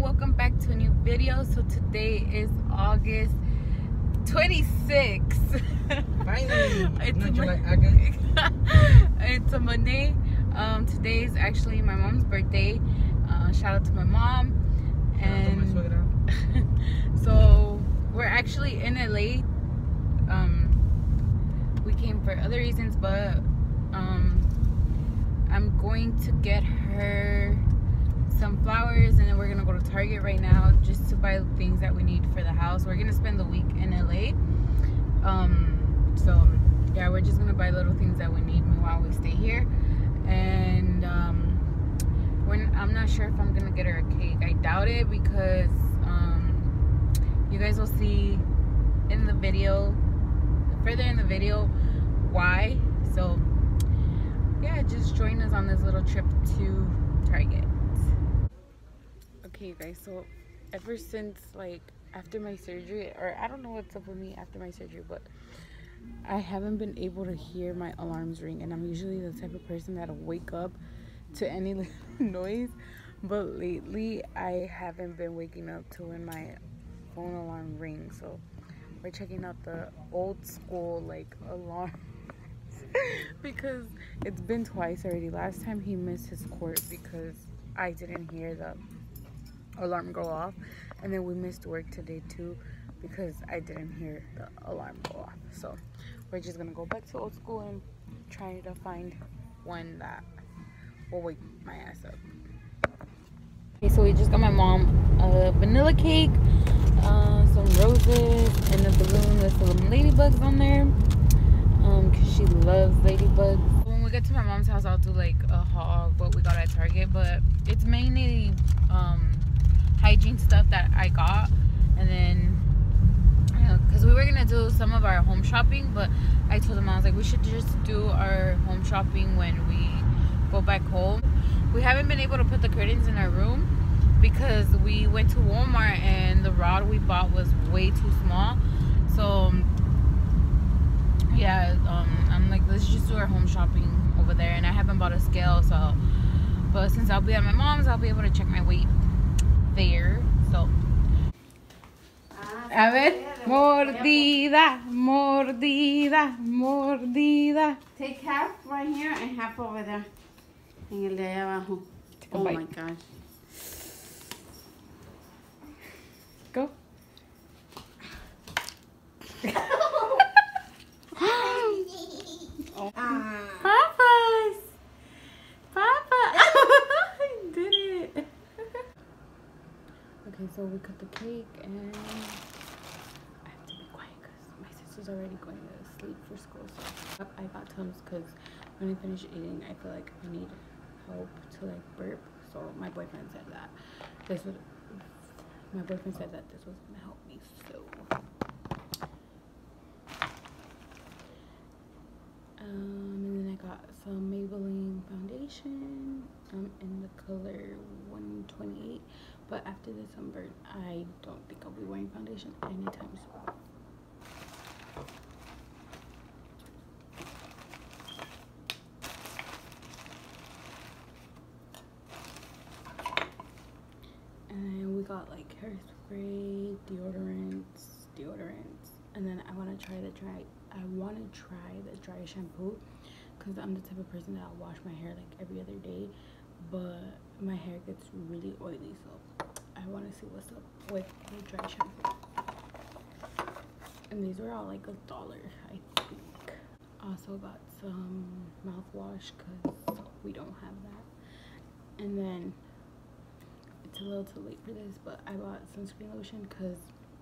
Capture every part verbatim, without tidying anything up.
and welcome back to a new video. So today is August twenty-sixth. Finally. It's, no, a July, Monday. It's a Monday. Um, today is actually my mom's birthday. Uh, shout out to my mom. Shout and out to my suegra. So we're actually in L A. Um, we came for other reasons, but um, I'm going to get her some flowers, and then we're gonna go to Target right now just to buy the things that we need for the house. We're gonna spend the week in L A. Um, so yeah, we're just gonna buy little things that we need while we stay here. And um, when I'm not sure if I'm gonna get her a cake. I doubt it because um, you guys will see in the video, further in the video, why. So yeah, just join us on this little trip to Target. Okay, you guys, so ever since like after my surgery, or I don't know what's up with me after my surgery, but I haven't been able to hear my alarms ring, and I'm usually the type of person that'll wake up to any little noise, but lately I haven't been waking up to when my phone alarm rings. So we're checking out the old school like alarm because it's been twice already. Last time he missed his court because I didn't hear the alarm go off, and then we missed work today too because I didn't hear the alarm go off. So we're just gonna go back to old school and try to find one that will wake my ass up. Okay, so we just got my mom a vanilla cake, uh, some roses, and a balloon with some ladybugs on there, um, because she loves ladybugs. When we get to my mom's house, I'll do like a haul of what we got at Target, but it's mainly um, hygiene stuff that I got. And then because we were gonna do some of our home shopping, but I told them, I was like, we should just do our home shopping when we go back home. We haven't been able to put the curtains in our room because we went to Walmart and the rod we bought was way too small. So yeah, um, I'm like, let's just do our home shopping over there. And I haven't bought a scale, so but since I'll be at my mom's, I'll be able to check my weight there. So a ver, mordida, mordida, mordida. Take half right here and half over there. En el de ahí abajo. Oh my gosh. Go. Oh. Papas! Papa! I did it! Okay, so we cut the cake, and I have to be quiet because my sister's already going to sleep for school. So I got Tums because when I finish eating, I feel like I need help to like burp. So my boyfriend said that this would. My boyfriend said that this was gonna help me. So, um, and then I got some Maybelline foundation, um, in the color one twenty-eight. But after the sunburn, I don't think I'll be wearing foundation anytime soon. And we got like hairspray, deodorants, deodorants, and then I want to try the dry. I want to try the dry shampoo because I'm the type of person that I'll wash my hair like every other day, but my hair gets really oily, so I want to see what's up with the dry shampoo. And these were all like a dollar, I think. Also got some mouthwash because we don't have that. And then it's a little too late for this, but I bought sunscreen lotion because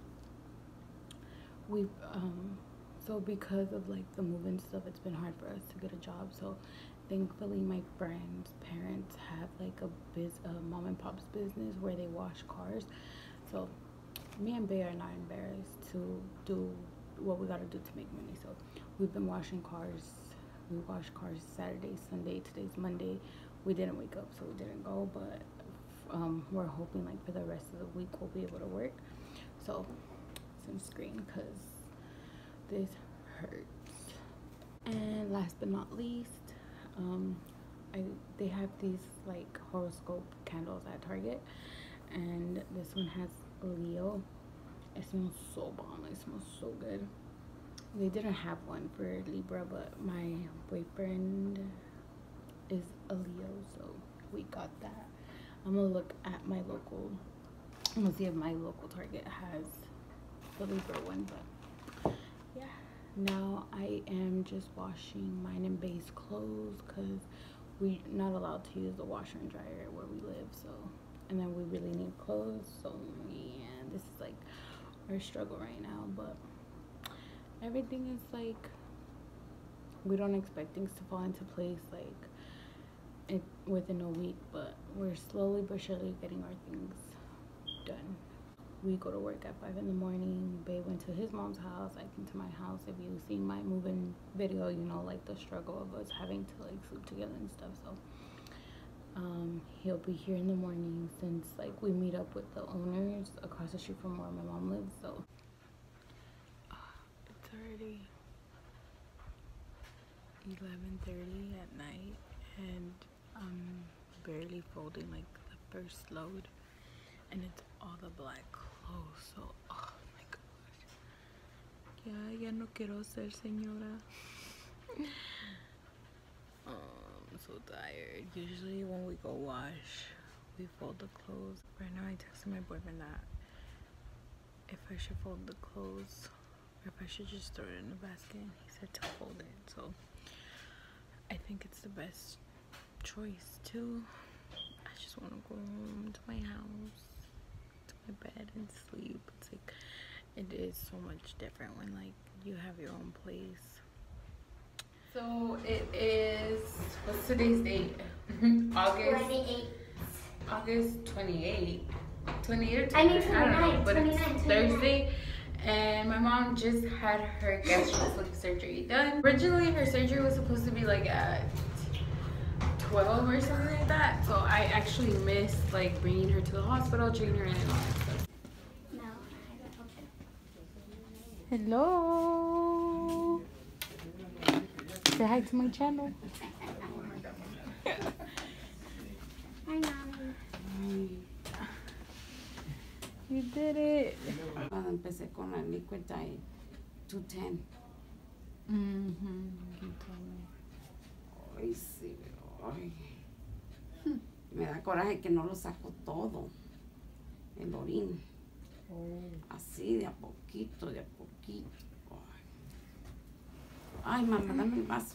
we um so because of like the move and stuff, it's been hard for us to get a job. So thankfully my friend's parents have like a biz a mom and pop's business where they wash cars. So me and Bere are not embarrassed to do what we gotta do to make money. So we've been washing cars. We washed cars Saturday, Sunday. Today's Monday. We didn't wake up, so we didn't go, but um we're hoping like for the rest of the week we'll be able to work. So sunscreen because this hurts. And last but not least, um I they have these like horoscope candles at Target, and this one has Leo. It smells so bomb. It smells so good. They didn't have one for Libra, but my boyfriend is a Leo, so we got that. I'm gonna look at my local. I'm gonna see if my local Target has the Libra one, but yeah. Now I am just washing mine and Bae's clothes because we're not allowed to use the washer and dryer where we live, so, and then we really need clothes, so yeah, this is like our struggle right now, but everything is like, we don't expect things to fall into place like it, within a week, but we're slowly but surely getting our things done. We go to work at five in the morning. Bae went to his mom's house. I came to my house. If you've seen my moving video, you know, like the struggle of us having to like sleep together and stuff. So um, he'll be here in the morning since like we meet up with the owners across the street from where my mom lives. So uh, it's already eleven thirty at night, and I'm barely folding like the first load, and it's all the black clothes. So oh my gosh, ya ya no quiero ser señora. um, I'm so tired. Usually when we go wash, we fold the clothes. Right now I texted my boyfriend that if I should fold the clothes or if I should just throw it in the basket. He said to fold it, so I think it's the best choice too. I just want to go home to my house, to my bed and sleep. It's like, it is so much different when like you have your own place. So it is, what's today's date? August twenty-eight. August twenty-eighth. twenty-eight or I mean twenty-nine, I don't know, but it's twenty-nine, Thursday. And my mom just had her gastric surgery done. Originally, her surgery was supposed to be like at twelve or something like that. So I actually missed like bringing her to the hospital, treating her in and all that stuff. No, I don't. Hello. Say hi to my channel. Hi, Mommy. You did it. Cuando empecé con la liquid diet, two ten. Mm-hmm. You told me. Ay, sí, pero ay. Me da coraje que no lo saco todo, el orín. Oh. Así, de a poquito, de a poquito. Ay, mamá, dame el vaso.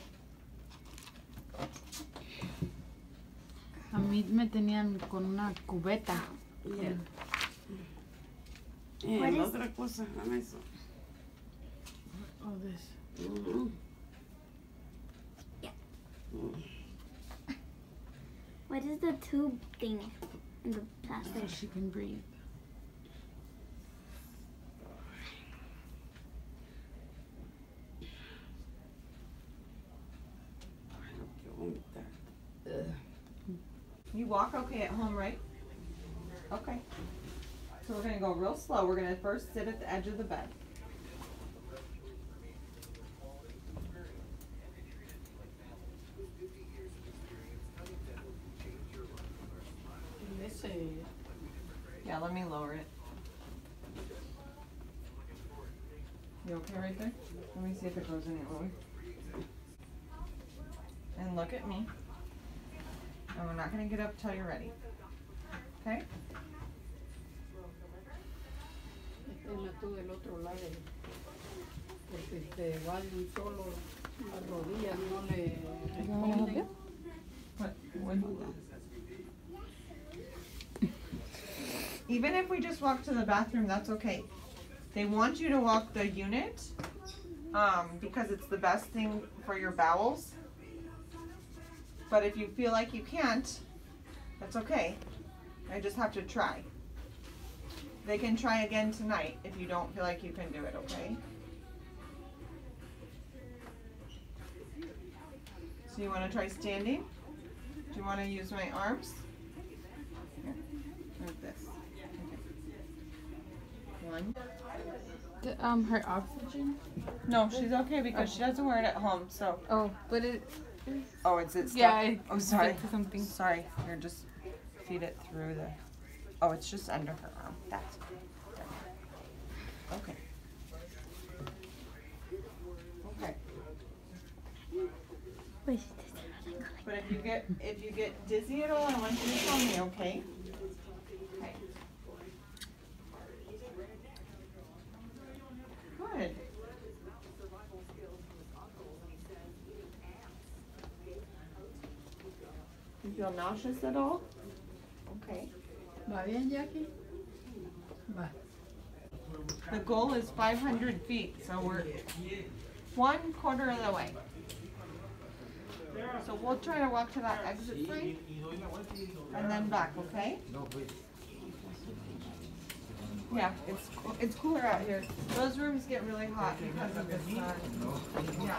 A mí me tenían con una cubeta. Yeah. Eh, What la is- otra cosa, dame eso. Oh, this. Mm-hmm. Yeah. Mm. What is the tube thing in the So plastic? she can breathe. Ay, no quiero vomitar. Ugh. You walk okay at home, right? Okay. So we're gonna go real slow. We're gonna first sit at the edge of the bed. Yeah, let me lower it. You okay right there? Let me see if it goes any lower. And look at me. And we're not gonna get up till you're ready. Okay? Tú del otro lado, porque este, igual solo las rodillas no le responden. What? What? Even if we just walk to the bathroom, that's okay. They want you to walk the unit um, because it's the best thing for your bowels. But if you feel like you can't, that's okay. I just have to try. They can try again tonight if you don't feel like you can do it, okay? So you want to try standing? Do you want to use my arms? Here, like this. Okay. One. The, um, her oxygen. No, she's okay because she doesn't wear it at home, so. Oh, but it. Oh, it's it stuck? Yeah. It Oh, sorry. stuck to something. Sorry. Here, just feed it through the. Oh, it's just under her arm. That's okay. Okay. Wait. But if you get if you get dizzy at all, I want you to tell me, okay? Okay. Good. You feel nauseous at all? Okay. ¿Va bien, Jackie? Va. The goal is five hundred feet, so we're one quarter of the way. So we'll try to walk to that exit sign and then back, okay? Yeah, it's coo- it's cooler out here. Those rooms get really hot because of the sun. Yeah.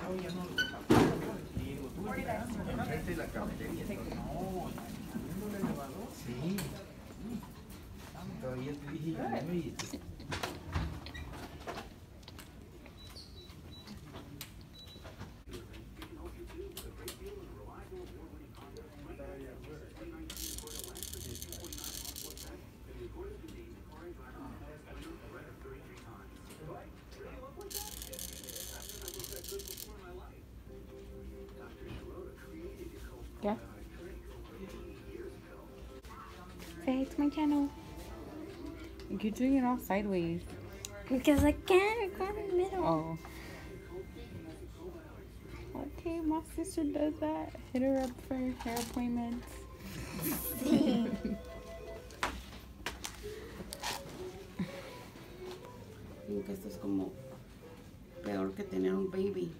Good. Yeah. Say hey to my channel. You're doing it all sideways. Because I can't go in the middle. Oh. Okay, my sister does that. Hit her up for hair appointments. Digo que esto es como peor que tener un baby.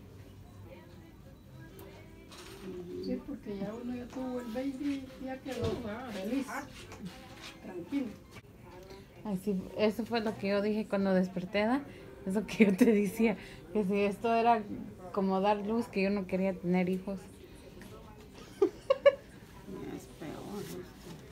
Sí, porque ya uno ya tuvo el baby, ya quedó feliz, tranquilo. Así, eso fue lo que yo dije cuando desperté, ¿da? Eso que yo te decía, que si esto era como dar luz, que yo no quería tener hijos. Ya es peor esto.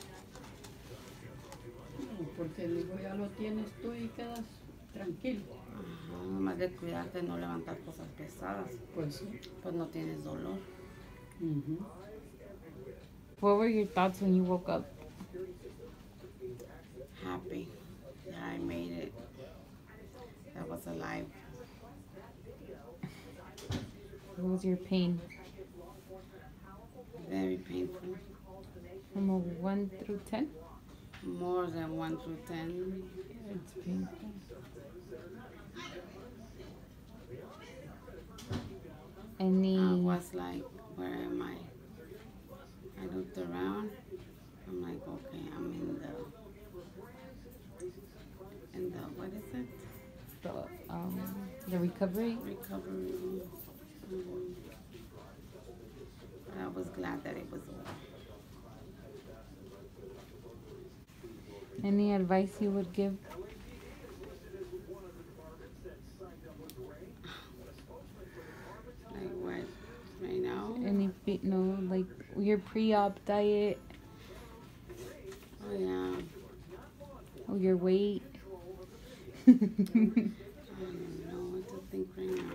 Porque digo, ya lo tienes tú y quedas tranquilo. Ajá, nomás de cuidarte, no levantar cosas pesadas. Pues sí. Pues no tienes dolor. Ujú. What were your thoughts when you woke up? Happy that I made it. That I was alive. What was your pain? Very painful. From a one through ten? More than one through ten. It's painful. Any... I was like, where am I? I looked around. I'm like, okay, I'm in the, in the, what is it? The, um, the recovery? Recovery room. Mhm. But I was glad that it was over. Any advice you would give? Like what? Right now? Any, fe- no, like your pre-op diet Oh yeah. or your weight? I don't know what to think right now.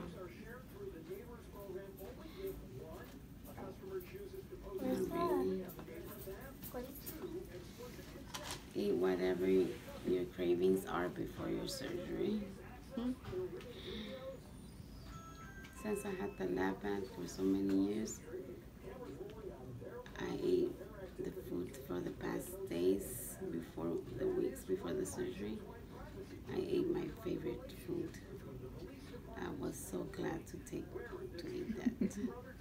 Not really. Eat whatever you, your cravings are before your surgery. Hmm? Since I had the lab band for so many years, I ate the food for the past days before the weeks before the surgery. I ate my favorite food. I was so glad to take to eat that.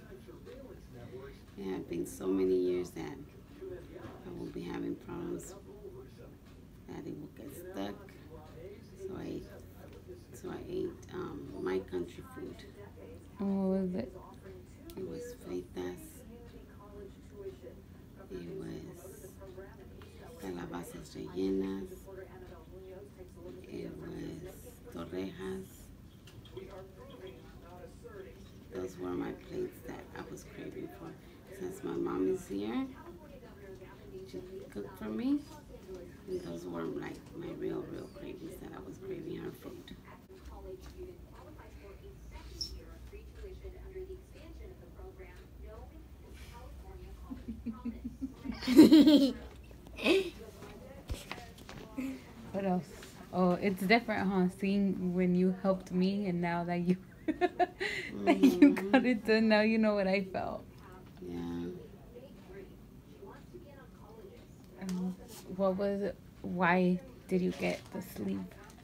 It had been so many years that I will be having problems that it will get stuck. So I ate, so I ate um, my country food. And what was it? It was fritas. It was calabazas rellenas. It was torrejas. Those were my plates that I was craving for. Since my mom is here, she cooked for me. And those were like my real, real cravings that I was craving her food. What else? Oh, it's different, huh? Seeing when you helped me and now that you that you got it done, now you know what I felt. Yeah. Um, what was it? Why did you get the sleeve?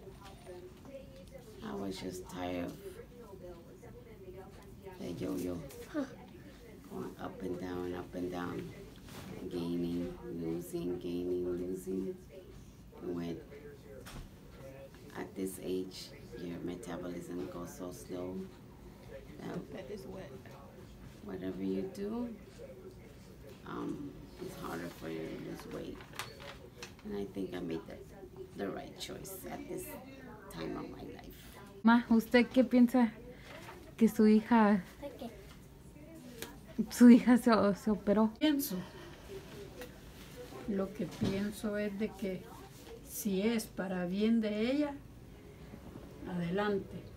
I was just tired of the yo-yo. Going up and down, up and down. Gaining, losing, gaining, losing. When at this age, your metabolism goes so slow that That is wet. whatever you do, um, it's harder for you to lose weight. And I think I made the, the right choice at this time of my life. Ma, ¿usted qué piensa que su hija, su hija se, se operó? Pienso, lo que pienso es de que si es para bien de ella, adelante,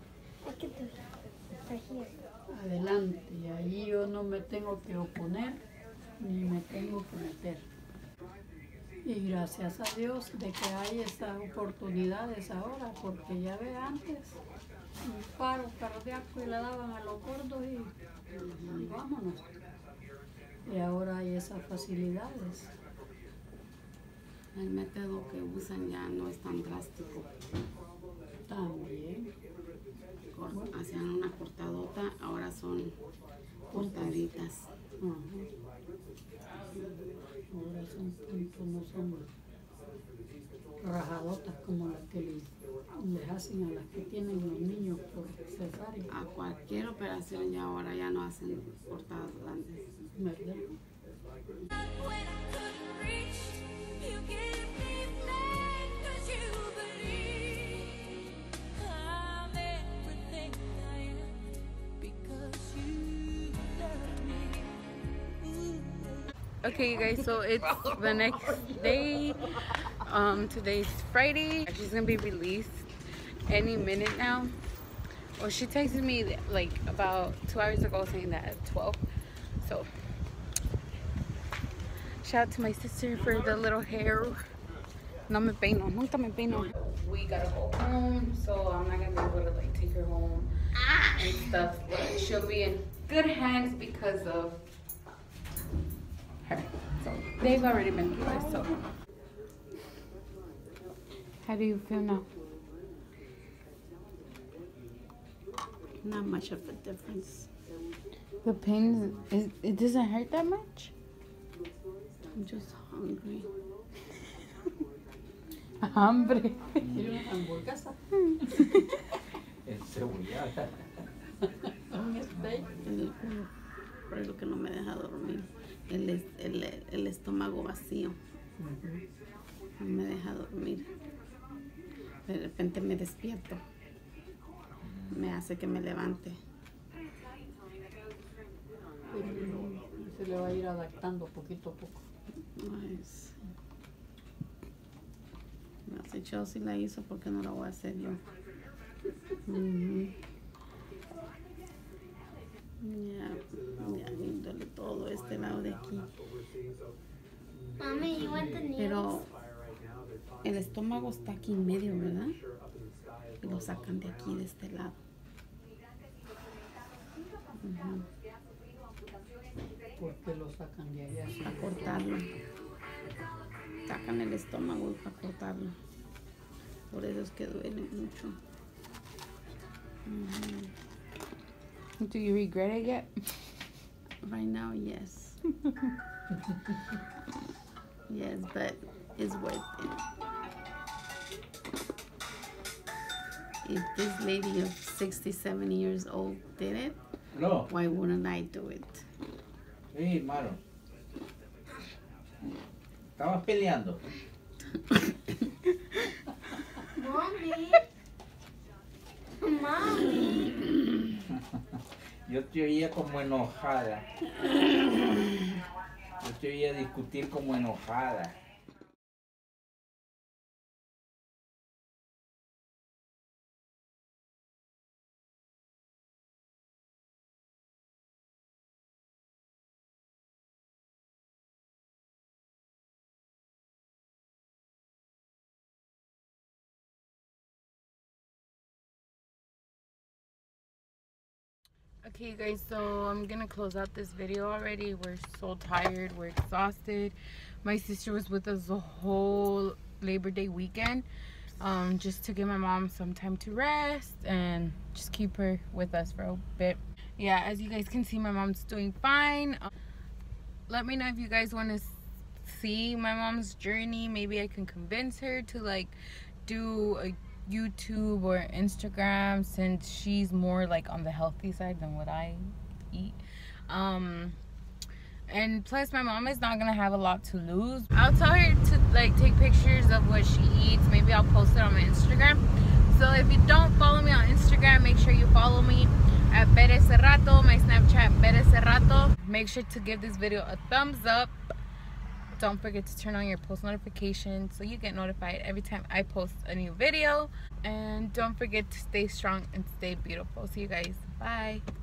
adelante. Y ahí yo no me tengo que oponer ni me tengo que meter. Y gracias a Dios de que hay esas oportunidades ahora, porque ya ve antes un paro cardíaco y la daban a los gordos y, y vámonos. Y ahora hay esas facilidades. El método que usan ya no es tan drástico. También. Cor- Hacían una cortadota, ahora son cortaditas. Ajá. Ahora son puntos, no son rajadotas como las que les, les hacen a las que tienen los niños por cesárea, A cualquier operación ya ahora ya no hacen cortadas grandes. ¿verdad? Okay, you guys, so it's the next day. Um, today's Friday. She's gonna be released any minute now. Well, she texted me like about two hours ago saying that at twelve. So, shout out to my sister for the little hair. No me peino, nunca me peino. We gotta go home, so I'm not gonna be able to like take her home and stuff. But she'll be in good hands because of her. So they've already been through this. So how do you feel now? Not much of a difference. The pain is, it doesn't hurt that much. I'm just hungry. Hambre. ¿Quiere una hamburguesa? Encebollada. Un steak. El, por lo que no me deja dormir. El, es- el, el estómago vacío. No me deja dormir. De repente me despierto. Me hace que me levante. Y se le va a ir adaptando poquito a poco. Ay, sí. No sé, Chelsea la hizo, porque no la voy a hacer yo. Ujú. Ya, ya me duele todo este lado de aquí. Mommy, you want the nails? Pero el estómago está aquí en medio, ¿verdad? Y lo sacan de aquí, de este lado. Ujú. ¿Por qué lo sacan de allá? Para cortarlo. Sacan el estómago y para cortarlo. Por eso es que duele mucho. Ujú. Do you regret it yet? Right now, yes. Yes, but it's worth it. If this lady of sixty-seven years old did it, No, why wouldn't I do it? sí, Maro. Estabas peleando. Mommy. Mommy. Yo te oía como enojada. Yo te oía discutir como enojada. Okay, you guys, so I'm gonna close out this video already. We're so tired, we're exhausted. My sister was with us the whole Labor Day weekend, um, just to give my mom some time to rest and just keep her with us for a bit. Yeah, as you guys can see, my mom's doing fine. Um, let me know if you guys want to see my mom's journey. Maybe I can convince her to like do a YouTube or Instagram, since she's more like on the healthy side than what I eat. Um and plus my mom is not gonna have a lot to lose. I'll tell her to like take pictures of what she eats. Maybe I'll post it on my Instagram. So if you don't follow me on Instagram, make sure you follow me at Berecerrato, my Snapchat Berecerrato. Make sure to give this video a thumbs up. Don't forget to turn on your post notifications so you get notified every time I post a new video. And don't forget to stay strong and stay beautiful. See you guys. Bye.